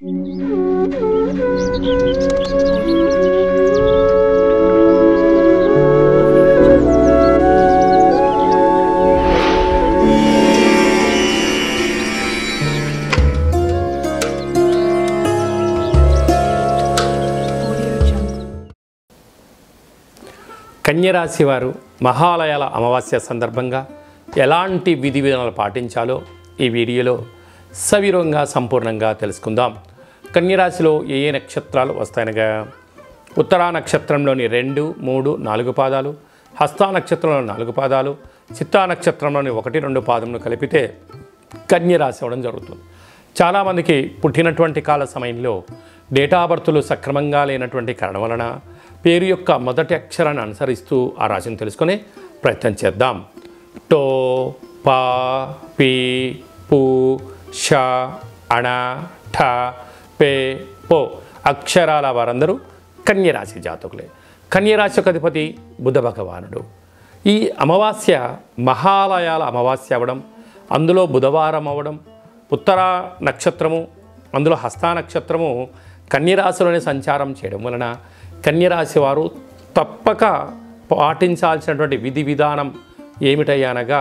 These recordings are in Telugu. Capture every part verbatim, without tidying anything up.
కన్యరాశి వారు మహాలయాల అమావాస్య సందర్భంగా ఎలాంటి విధి విధానాలు పాటించాలో ఈ వీడియోలో సవివరంగా సంపూర్ణంగా తెలుసుకుందాం. కన్యరాశిలో ఏ ఏ నక్షత్రాలు వస్తాయనగా ఉత్తరా నక్షత్రంలోని రెండు మూడు నాలుగు పాదాలు, హస్తా నక్షత్రంలోని నాలుగు పాదాలు, చిత్తా నక్షత్రంలోని ఒకటి రెండు పాదములు కలిపితే కన్యరాశి అవ్వడం జరుగుతుంది. చాలామందికి పుట్టినటువంటి కాల సమయంలో డేటా బర్తులు సక్రమంగా లేనటువంటి కారణం వలన పేరు యొక్క మొదటి అక్షరాన్ని అనుసరిస్తూ ఆ రాశిని తెలుసుకునే ప్రయత్నం చేద్దాం. టో పా పీ పు ష అణ ఠ పే పో అక్షరాల వారందరూ కన్యరాశి జాతకులే. కన్యరాశి యొక్క అధిపతి బుధ భగవానుడు. ఈ అమావాస్య మహాలయాల అమావాస్య అవ్వడం, అందులో బుధవారం అవ్వడం, ఉత్తర నక్షత్రము అందులో హస్తా నక్షత్రము కన్యరాశిలోనే సంచారం చేయడం వలన కన్యరాశి వారు తప్పక పాటించాల్సినటువంటి విధి విధానం ఏమిటయ్యనగా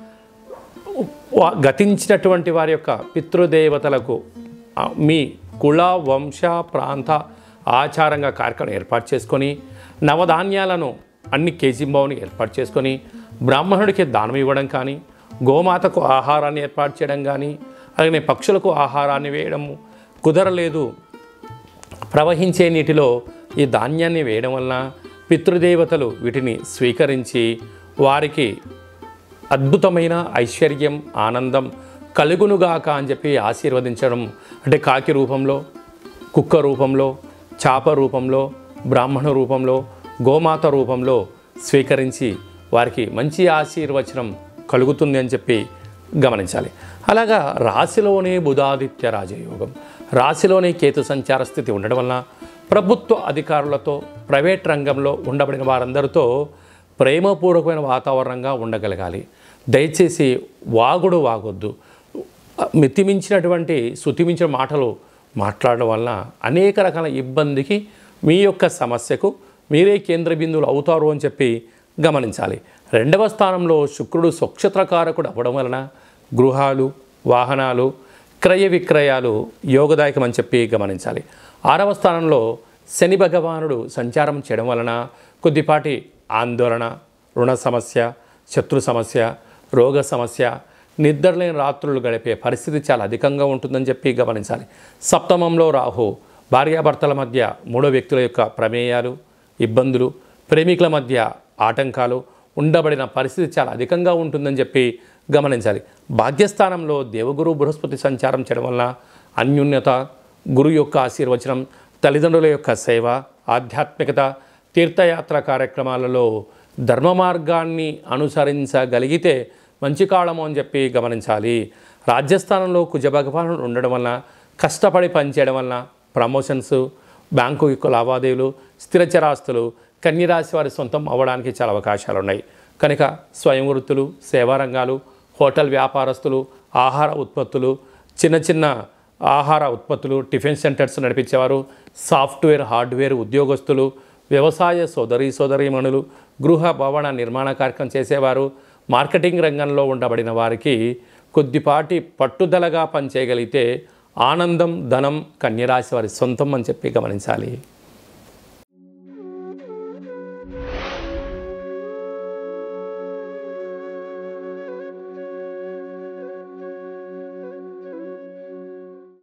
గతించినటువంటి వారి యొక్క పితృదేవతలకు మీ కుల వంశ ప్రాంత ఆచారంగా కార్యక్రమం ఏర్పాటు చేసుకొని నవధాన్యాలను అన్ని కేజీంబావుని ఏర్పాటు చేసుకొని బ్రాహ్మణుడికి దానం ఇవ్వడం కానీ, గోమాతకు ఆహారాన్ని ఏర్పాటు చేయడం కానీ, అలాగే పక్షులకు ఆహారాన్ని వేయడము కుదరలేదు, ప్రవహించే నీటిలో ఈ ధాన్యాన్ని వేయడం వలన పితృదేవతలు వీటిని స్వీకరించి వారికి అద్భుతమైన ఐశ్వర్యం ఆనందం కలుగునుగాక అని చెప్పి ఆశీర్వదించడం. అంటే కాకి రూపంలో, కుక్క రూపంలో, చాప రూపంలో, బ్రాహ్మణ రూపంలో, గోమాత రూపంలో స్వీకరించి వారికి మంచి ఆశీర్వచనం కలుగుతుంది అని చెప్పి గమనించాలి. అలాగా రాశిలోనే బుధాదిత్య రాజయోగం, రాశిలోనే కేతు సంచార స్థితి ఉండడం వలన ప్రభుత్వ అధికారులతో, ప్రైవేట్ రంగంలో ఉండబడిన వారందరితో ప్రేమపూర్వకమైన వాతావరణంగా ఉండగలగాలి. దయచేసి వాగుడు వాగొద్దు. మితిమించినటువంటి శృతిమించిన మాటలు మాట్లాడడం వలన అనేక రకాల ఇబ్బందికి మీ యొక్క సమస్యకు మీరే కేంద్ర బిందువులు అవుతారు అని చెప్పి గమనించాలి. రెండవ స్థానంలో శుక్రుడు స్వక్షత్రకారకుడు అవ్వడం వలన గృహాలు, వాహనాలు, క్రయ విక్రయాలు యోగదాయకం అని చెప్పి గమనించాలి. ఆరవ స్థానంలో శని భగవానుడు సంచారం చేయడం వలన కొద్దిపాటి ఆందోళన, రుణ సమస్య, శత్రు సమస్య, రోగ సమస్య, నిద్రలేని రాత్రులు గడిపే పరిస్థితి చాలా అధికంగా ఉంటుందని చెప్పి గమనించాలి. సప్తమంలో రాహు భార్యాభర్తల మధ్య మూడో వ్యక్తుల యొక్క ప్రమేయాలు, ఇబ్బందులు, ప్రేమికుల మధ్య ఆటంకాలు ఉండబడిన పరిస్థితి చాలా అధికంగా ఉంటుందని చెప్పి గమనించాలి. భాగ్యస్థానంలో దేవగురు బృహస్పతి సంచారం చేయడం వలన అన్యోన్యత, గురు యొక్క ఆశీర్వచనం, తల్లిదండ్రుల యొక్క సేవ, ఆధ్యాత్మికత, తీర్థయాత్ర కార్యక్రమాలలో ధర్మ మార్గాన్ని అనుసరించగలిగితే మంచి కాలము అని చెప్పి గమనించాలి. రాజ్యస్థానంలో కుజ భగవానుడు ఉండడం వలన కష్టపడి పనిచేయడం వలన ప్రమోషన్స్, బ్యాంకు యొక్క లావాదేవీలు, స్థిరచరాస్తులు కన్యరాశి వారి సొంతం అవ్వడానికి చాలా అవకాశాలు ఉన్నాయి. కనుక స్వయం వృత్తులు, సేవా రంగాలు, హోటల్ వ్యాపారస్తులు, ఆహార ఉత్పత్తులు, చిన్న చిన్న ఆహార ఉత్పత్తులు, టిఫిన్ సెంటర్స్ నడిపించేవారు, సాఫ్ట్వేర్ హార్డ్వేర్ ఉద్యోగస్తులు, వ్యవసాయ సోదరి సోదరీమణులు, గృహ భవన నిర్మాణ కార్యక్రమం చేసేవారు, మార్కెటింగ్ రంగంలో ఉండబడిన వారికి కొద్దిపాటి పట్టుదలగా పనిచేయగలిగితే ఆనందం, ధనం కన్యరాశి వారి సొంతం అని చెప్పి గమనించాలి.